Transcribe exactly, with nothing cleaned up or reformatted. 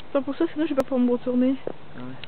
Pas pour ça, sinon je vais pas pouvoir me retourner. Ah ouais.